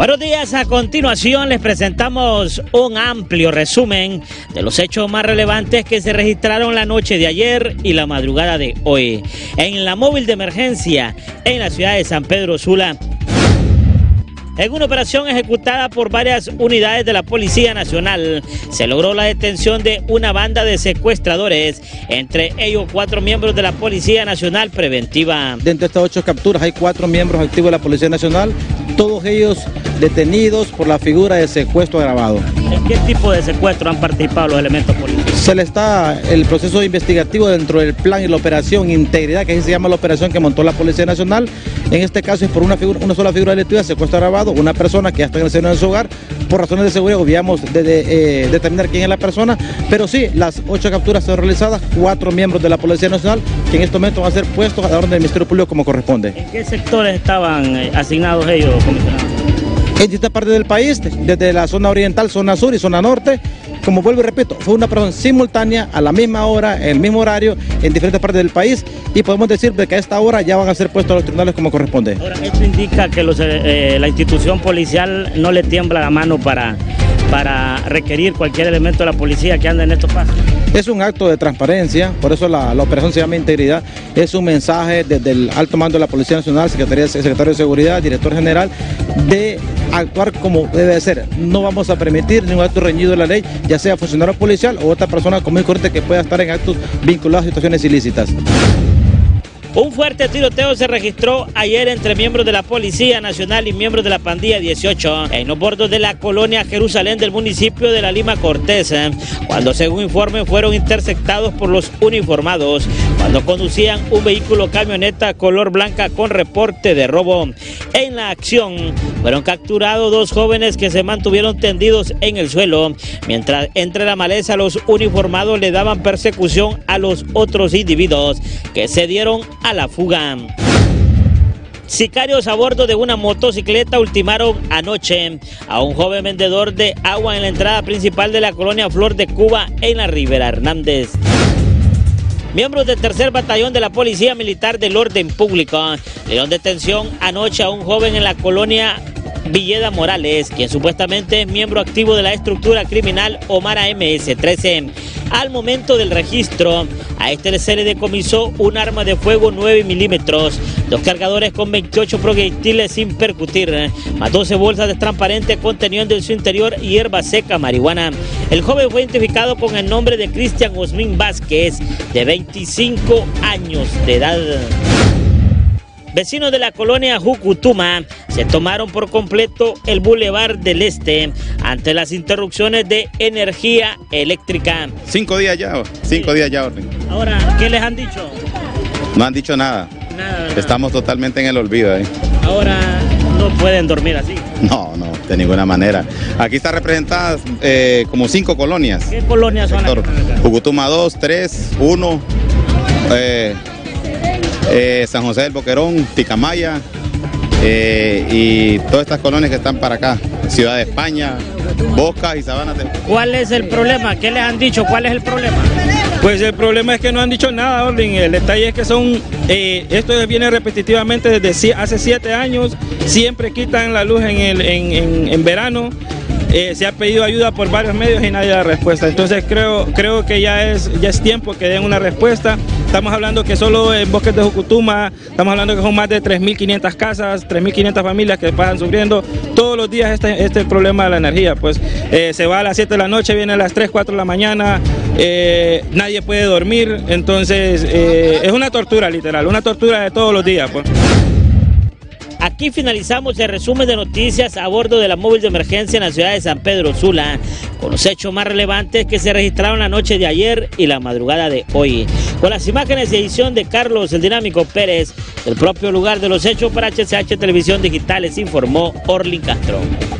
Buenos días, a continuación les presentamos un amplio resumen de los hechos más relevantes que se registraron la noche de ayer y la madrugada de hoy en la móvil de emergencia en la ciudad de San Pedro Sula. En una operación ejecutada por varias unidades de la Policía Nacional, se logró la detención de una banda de secuestradores, entre ellos 4 miembros de la Policía Nacional Preventiva. Dentro de estas 8 capturas hay 4 miembros activos de la Policía Nacional, todos ellos detenidos por la figura de secuestro agravado. ¿En qué tipo de secuestro han participado los elementos policiales? Se le está el proceso investigativo dentro del plan y la operación Integridad, que así se llama la operación que montó la Policía Nacional. En este caso es por una sola figura delictiva, secuestro agravado, una persona que ya está en el seno de su hogar. Por razones de seguridad obviamos de determinar quién es la persona, pero sí, las 8 capturas son realizadas, 4 miembros de la Policía Nacional que en este momento van a ser puestos a la orden del Ministerio Público como corresponde. ¿En qué sectores estaban asignados ellos, comisionado? En distintas partes del país, desde la zona oriental, zona sur y zona norte. Como vuelvo y repito, fue una operación simultánea, a la misma hora, en el mismo horario, en diferentes partes del país, y podemos decir que a esta hora ya van a ser puestos a los tribunales como corresponde. Ahora, esto indica que la institución policial no le tiembla la mano para requerir cualquier elemento de la policía que ande en estos pasos. Es un acto de transparencia, por eso la operación se llama Integridad. Es un mensaje desde el alto mando de la Policía Nacional, secretario de Seguridad, director general, de actuar como debe ser. No vamos a permitir ningún acto reñido de la ley, ya sea funcionario policial o otra persona común y corriente que pueda estar en actos vinculados a situaciones ilícitas. Un fuerte tiroteo se registró ayer entre miembros de la Policía Nacional y miembros de la Pandilla 18 en los bordos de la colonia Jerusalén del municipio de La Lima Cortés, cuando según informe fueron interceptados por los uniformados cuando conducían un vehículo camioneta color blanca con reporte de robo. En la acción fueron capturados 2 jóvenes que se mantuvieron tendidos en el suelo, mientras entre la maleza los uniformados le daban persecución a los otros individuos que se dieron a la fuga. Sicarios a bordo de una motocicleta ultimaron anoche a un joven vendedor de agua en la entrada principal de la colonia Flor de Cuba en la Ribera Hernández. Miembros del 3er Batallón de la Policía Militar del Orden Público dieron detención anoche a un joven en la colonia Villeda Morales, quien supuestamente es miembro activo de la estructura criminal Omara MS-13. Al momento del registro, a este se le decomisó un arma de fuego 9 milímetros, 2 cargadores con 28 proyectiles sin percutir, más 12 bolsas de transparente conteniendo en su interior hierba seca marihuana. El joven fue identificado con el nombre de Cristian Osmin Vázquez, de 25 años de edad. Vecinos de la colonia Jucutuma se tomaron por completo el Boulevard del Este ante las interrupciones de energía eléctrica. 5 días ya, 5 días ya, orden. Ahora, ¿qué les han dicho? No han dicho nada. Nada. Estamos totalmente en el olvido ahí. Ahora no pueden dormir así. No, de ninguna manera. Aquí están representadas como 5 colonias. ¿Qué colonias son las que están acá? Jucutuma 2, 3, 1, San José del Boquerón, Ticamaya y todas estas colonias que están para acá, Ciudad de España, Boca y Sabana. ¿Cuál es el problema? ¿Qué les han dicho? ¿Cuál es el problema? Pues el problema es que no han dicho nada, orden. El detalle es que esto viene repetitivamente desde hace 7 años, siempre quitan la luz en verano. Se ha pedido ayuda por varios medios y nadie da respuesta. Entonces creo que ya es tiempo que den una respuesta. Estamos hablando que solo en Bosques de Jucutuma, estamos hablando que son más de 3.500 casas, 3.500 familias que pasan sufriendo todos los días este problema de la energía. Pues se va a las 7 de la noche, viene a las 3, 4 de la mañana, nadie puede dormir. Entonces es una tortura literal, una tortura de todos los días. Pues. Aquí finalizamos el resumen de noticias a bordo de la móvil de emergencia en la ciudad de San Pedro Sula, con los hechos más relevantes que se registraron la noche de ayer y la madrugada de hoy. Con las imágenes y edición de Carlos el Dinámico Pérez, del propio lugar de los hechos para HCH Televisión Digital, les informó Orlin Castro.